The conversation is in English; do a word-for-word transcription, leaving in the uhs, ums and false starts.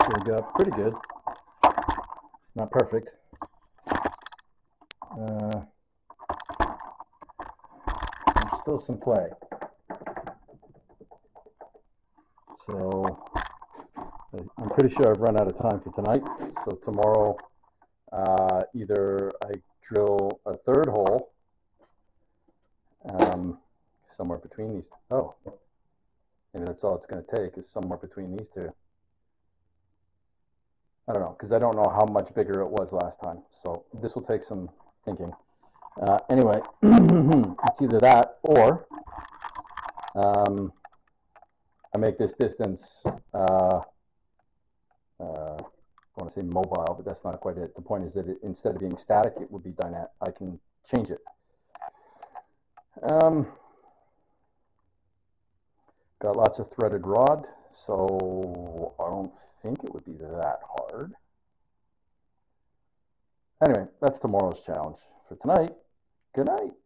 we got pretty good. Not perfect. Uh, there's still some play. So I'm pretty sure I've run out of time for tonight. So tomorrow, uh, either I drill a third hole um, somewhere between these. Oh, maybe that's all it's going to take is somewhere between these two. I don't know, because I don't know how much bigger it was last time. So this will take some thinking. Uh, anyway, it's either that or um, I make this distance, uh, uh, I want to say mobile, but that's not quite it. The point is that it, instead of being static, it would be dynamic. I can change it. Um, got lots of threaded rod, so I don't think it would be that hard. Anyway, that's tomorrow's challenge. For tonight, good night.